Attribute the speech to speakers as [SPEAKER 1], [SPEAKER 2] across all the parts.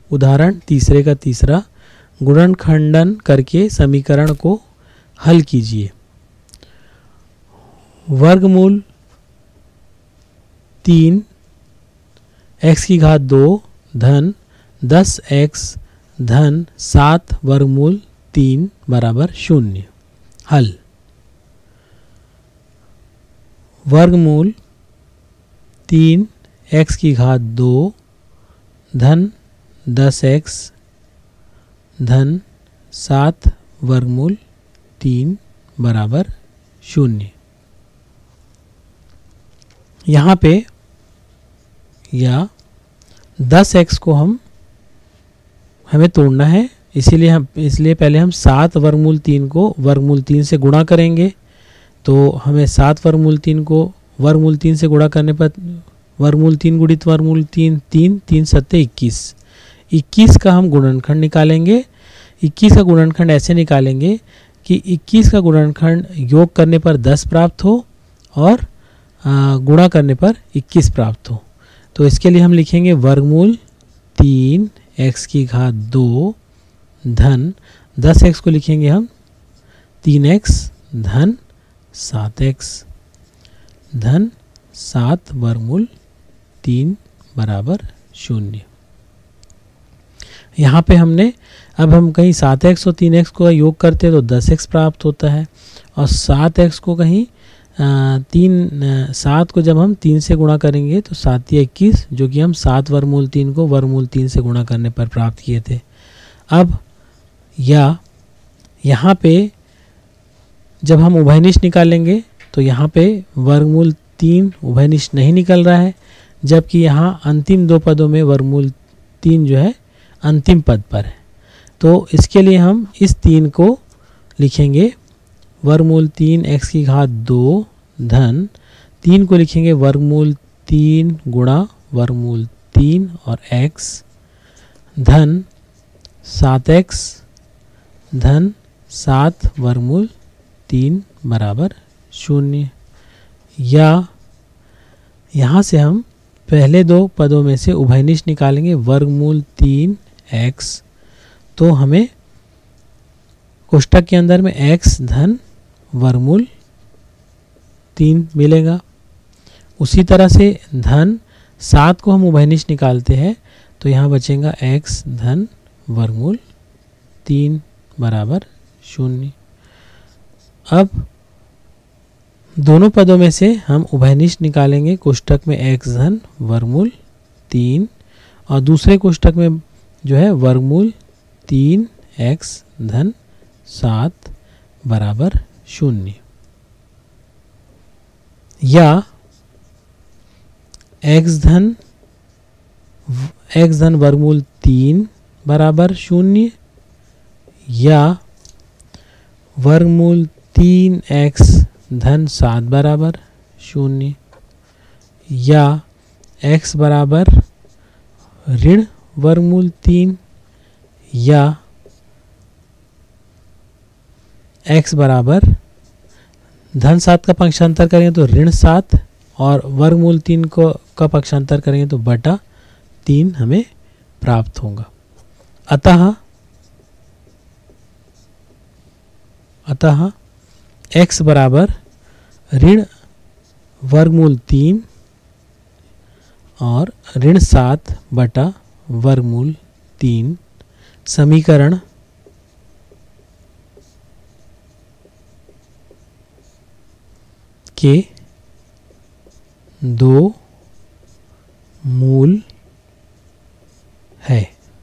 [SPEAKER 1] उदाहरण तीसरे का तीसरा, गुणनखंडन करके समीकरण को हल कीजिए। वर्गमूल 3 x की घात 2 धन 10x धन 7 वर्गमूल 3 बराबर 0। हल। वर्गमूल 3 x की घात 2 धन 10x धन 7 वर्गमूल 3 बराबर 0। यहाँ पे या 10x को हमें तोड़ना है, इसलिए पहले हम 7 वर्गमूल 3 को वर्गमूल 3 से गुणा करेंगे। तो हमें 7 वर्गमूल 3 को वर्गमूल 3 से गुणा करने पर वर्गमूल 3 गुणित वर्गमूल 3 3 3 7 21। 21 का हम गुणनखंड निकालेंगे। 21 का गुणनखंड ऐसे निकालेंगे कि 21 का गुणनखंड योग करने पर 10 प्राप्त हो और गुणा करने पर 21 प्राप्त हो। तो इसके लिए हम लिखेंगे वर्गमूल 3 x की घात 2 धन 10x को लिखेंगे हम 3x धन 7x धन 7 वर्गमूल 3 बराबर 0। यहाँ पे हमने अब हम कहीं 7x और 3x को योग करते हैं तो 10x प्राप्त होता है और 7x को कहीं 7 को जब हम 3 से गुणा करेंगे तो 7 या 21, जो कि हम 7 वर्गमूल 3 को वर्गमूल 3 से गुणा करने पर प्राप्त किए थे। अब या यहाँ पे जब हम उभयनिष्ठ निकालेंगे तो यहाँ पे वर्गमूल 3 उभयनिष्ठ नहीं निकल रहा है, जबकि यहाँ अंतिम दो पदों में वर्गमूल 3 जो है अंतिम पद पर है। तो इसके लिए हम इस 3 को लिखेंगे वर्गमूल 3 x की घात 2 धन 3 को लिखेंगे वर्गमूल 3 गुणा वर्गमूल 3 और x धन 7x धन 7 वर्गमूल 3 बराबर 0। या यहाँ से हम पहले दो पदों में से उभयनिष्ठ निकालेंगे वर्गमूल 3x। तो हमें कोष्ठक के अंदर में x धन वर्गमूल 3 मिलेगा। उसी तरह से धन 7 को हम उभयनिष्ठ निकालते हैं तो यहाँ बचेगा x धन वर्गमूल 3 बराबर 0। अब दोनों पदों में से हम उभयनिष्ठ निकालेंगे कोष्ठक में x धन वर्गमूल 3 और दूसरे कोष्ठक में जो है वर्गमूल 3x धन 7 बराबर 0। या x धन वर्गमूल 3 बराबर 0 या वर्गमूल 3x धन 7 बराबर 0 या x बराबर ऋण वर्गमूल 3 या x बराबर धन 7 का पक्षांतर करेंगे तो ऋण 7 और वर्गमूल 3 को का पक्षांतर करेंगे तो बटा 3 हमें प्राप्त होगा। अतः x बराबर ऋण वर्गमूल 3 और ऋण 7 बटा वर्गमूल 3 समीकरण के दो मूल है।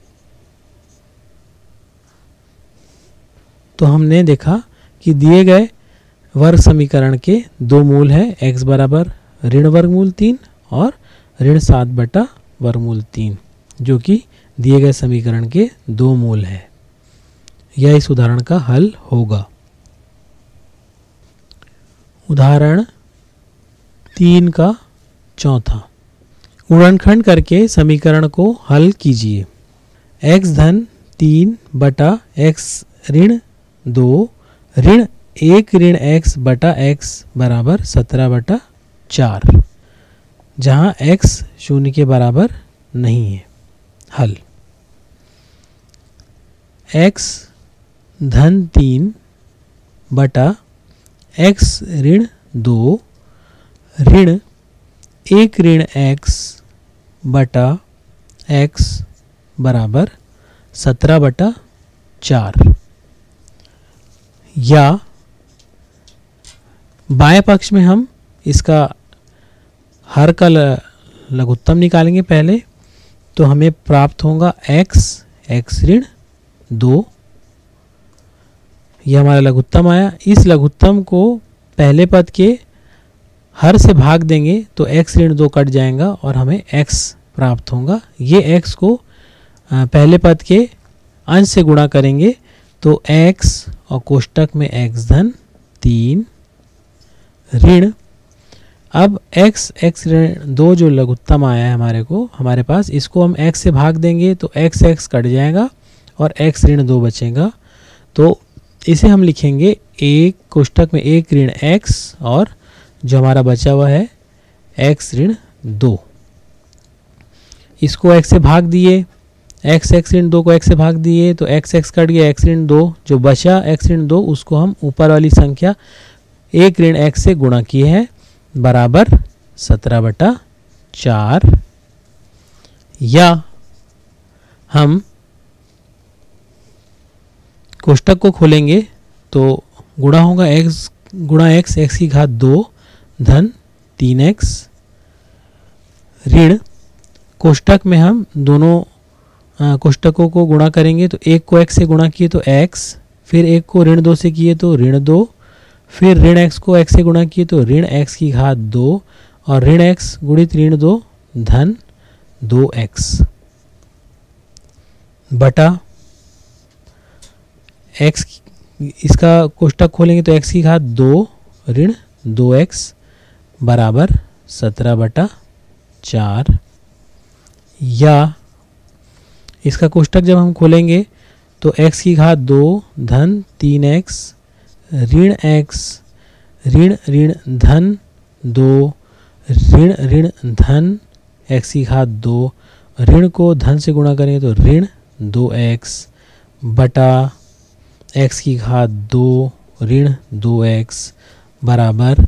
[SPEAKER 1] तो हमने देखा कि दिए गए वर्ग समीकरण के दो मूल है, x बराबर ऋण वर्गमूल 3 और ऋण 7 बटा वर्गमूल 3, जो कि दिए गए समीकरण के दो मूल है। यह इस उदाहरण का हल होगा। उदाहरण 3 का चौथा, गुणनखंड करके समीकरण को हल कीजिए। x धन 3 बटा x ऋण 2 ऋण 1 ऋण x बटा x बराबर 17 बटा 4, जहाँ x 0 के बराबर नहीं है। हल। x धन 3 बटा x ऋण 2 ऋण 1 ऋण x बटा x बराबर 17/4। या बाएं पक्ष में हम इसका हर का लघुत्तम निकालेंगे पहले, तो हमें प्राप्त होगा x ऋण 2। यह हमारा लघुत्तम आया। इस लघुत्तम को पहले पद के हर से भाग देंगे तो x ऋण 2 कट जाएगा और हमें x प्राप्त होगा। ये x को पहले पद के अंश से गुणा करेंगे तो x और कोष्टक में x धन 3 ऋण, अब x ऋण 2 जो लघुत्तम आया है हमारे पास, इसको हम x से भाग देंगे तो x कट जाएगा और x ऋण 2 बचेगा। तो इसे हम लिखेंगे एक कोष्टक में 1 ऋण x और जो हमारा बचा हुआ है x ऋण 2। इसको x से भाग दिए, x ऋण 2 को x से भाग दिए तो x कट गया, x ऋण 2 जो बचा x ऋण 2 उसको हम ऊपर वाली संख्या 1 ऋण x से गुणा किए हैं बराबर 17/4। या हम कोष्टक को खोलेंगे तो गुणा होगा x गुणा x की घात 2 धन 3x ऋण, कोष्टक में हम दोनों कोष्टकों को गुणा करेंगे तो एक को x से गुणा किए तो x, फिर एक को ऋण 2 से किए तो ऋण 2, फिर ऋण x को x से गुणा किए तो ऋण x की घात 2 और ऋण x गुणित ऋण 2 धन 2x बटा x, इसका कोष्टक खोलेंगे तो x की घात 2 ऋण 2x बराबर 17/4। या इसका कोष्टक जब हम खोलेंगे तो x की घात 2 धन 3x ऋण x ऋण ऋण धन 2 ऋण ऋण धन x की घात 2, ऋण को धन से गुणा करेंगे तो ऋण 2x बटा x की घात 2 ऋण 2x बराबर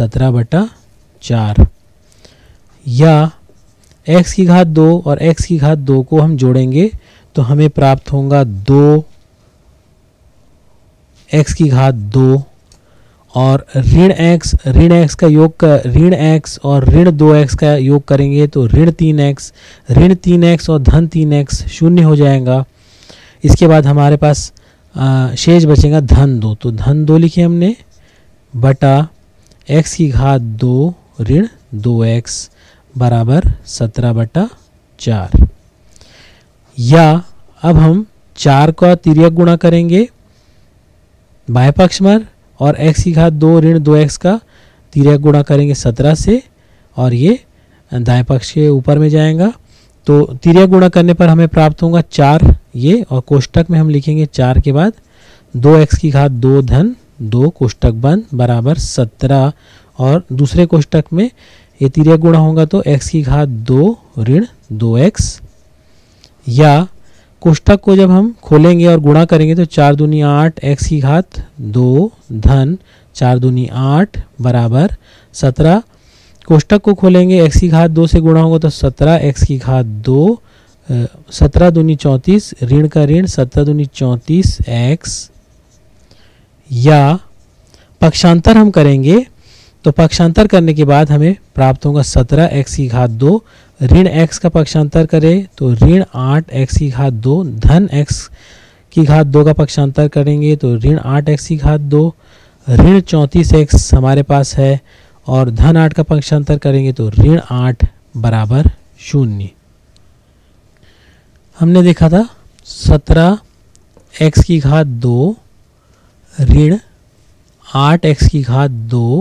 [SPEAKER 1] 17/4। या x की घात 2 और x की घात 2 को हम जोड़ेंगे तो हमें प्राप्त होगा 2 x की घात 2 और ऋण x का योग ऋण x और ऋण 2x का योग करेंगे तो ऋण 3x और धन 3x शून्य हो जाएगा। इसके बाद हमारे पास शेष बचेगा धन 2, तो धन 2 लिखे हमने बटा x की घात 2 ऋण 2x बराबर 17/4। या अब हम 4 का तिर्यक गुणा करेंगे बाएं पक्ष में और x की घात 2 ऋण 2x का तिर्यक गुणा करेंगे 17 से और ये दाएं पक्ष के ऊपर में जाएगा। तो तिर्यक गुणा करने पर हमें प्राप्त होगा 4 ये, और कोष्टक में हम लिखेंगे 4 के बाद 2x की घात 2 धन 2 कोष्टक बंद बराबर 17 और दूसरे कोष्टक में ये तिर्यक गुणा होगा तो x की घात 2 ऋण 2x। या कोष्टक को जब हम खोलेंगे और गुणा करेंगे तो 4 दूनी 8 x की घात 2 धन 4 दूनी 8 बराबर 17। कोष्टक को खोलेंगे x की घात 2 से गुणा होगा तो 17 x की घात 2 17 दूनी 34 ऋण का ऋण 17 दूनी 34 x। या पक्षांतर हम करेंगे तो पक्षांतर करने के बाद हमें प्राप्त होगा 17 x की घात 2 ऋण x का पक्षांतर करें तो ऋण 8 x की घात 2 धन x की घात 2 का पक्षांतर करेंगे तो ऋण 8 x की घात 2 ऋण 34 x हमारे पास है और धन 8 का पक्षांतर करेंगे तो ऋण 8 बराबर 0। हमने देखा था 17 x की घात 2 ऋण 8 x की घात 2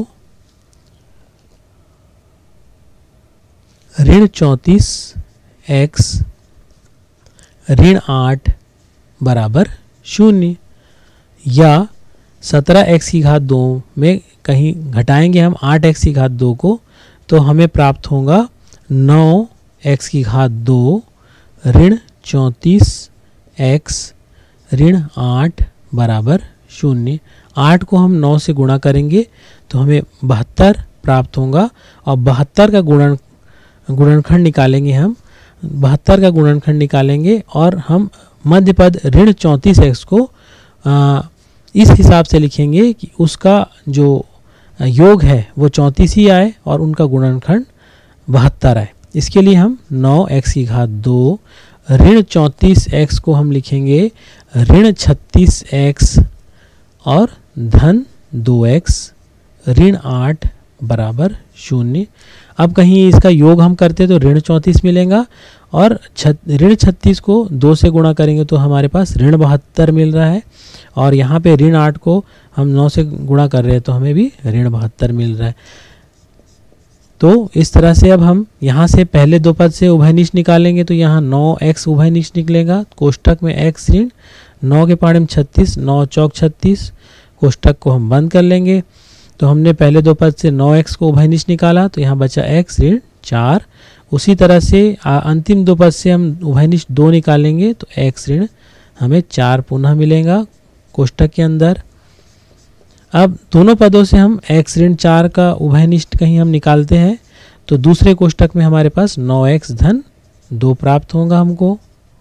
[SPEAKER 1] ऋण 34 x ऋण 8 बराबर 0। या 17 x की घात 2 में कहीं घटाएंगे हम 8 x की घात 2 को तो हमें प्राप्त होगा 9 x की घात 2 ऋण 34 x ऋण 8 बराबर 0। 8 को हम 9 से गुणा करेंगे तो हमें 72 प्राप्त होगा और 72 का गुणनखंड निकालेंगे हम। 72 का गुणनखंड निकालेंगे और हम मध्य पद ऋण 34x को इस हिसाब से लिखेंगे कि उसका जो योग है वो 34 ही आए और उनका गुणनखंड 72 आए। इसके लिए हम 9x की घात 2 ऋण 34x को हम लिखेंगे ऋण 36x और धन 2x ऋण 8 बराबर 0। अब कहीं इसका योग हम करते तो ऋण 34 मिलेगा और ऋण 36 को 2 से गुणा करेंगे तो हमारे पास ऋण 72 मिल रहा है और यहाँ पे ऋण 8 को हम 9 से गुणा कर रहे हैं तो हमें भी ऋण 72 मिल रहा है। तो इस तरह से अब हम यहाँ से पहले दो पद से उभयनिष्ठ निकालेंगे तो यहाँ 9x उभयनिष्ठ निकलेगा, कोष्टक में x ऋण 9 के पाड़े में 36, 9 चौक 36, कोष्टक को हम बंद कर लेंगे। तो हमने पहले दो पद से 9x को उभयनिष्ठ निकाला तो यहाँ बचा x ऋण 4। उसी तरह से अंतिम दो पद से हम उभयनिष्ठ 2 निकालेंगे तो x ऋण हमें 4 पुनः मिलेगा कोष्टक के अंदर। अब दोनों पदों से हम x ऋण 4 का उभयनिष्ठ कहीं हम निकालते हैं तो दूसरे कोष्टक में हमारे पास 9x धन 2 प्राप्त होगा हमको,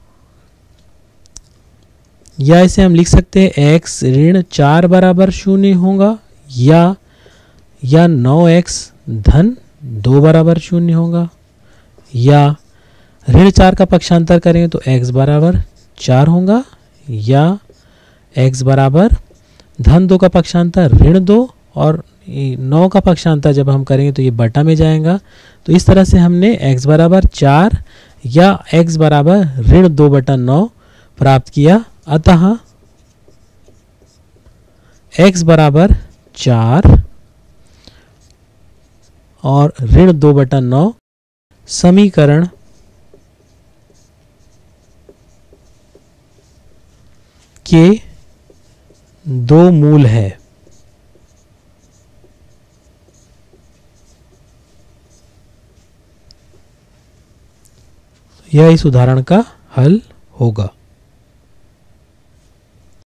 [SPEAKER 1] या इसे हम लिख सकते हैं x ऋण 4 बराबर 0 होगा या 9x धन 2 बराबर 0 होगा, या ऋण 4 का पक्षांतर करेंगे तो x बराबर 4 होगा या x बराबर धन 2 का पक्षांतर ऋण 2 और 9 का पक्षांतर जब हम करेंगे तो ये बटा में जाएगा। तो इस तरह से हमने x बराबर 4 या x बराबर ऋण 2 बटा 9 प्राप्त किया। अतः x बराबर 4 और ऋण 2 बटा 9 समीकरण के 2 मूल है। यह इस उदाहरण का हल होगा।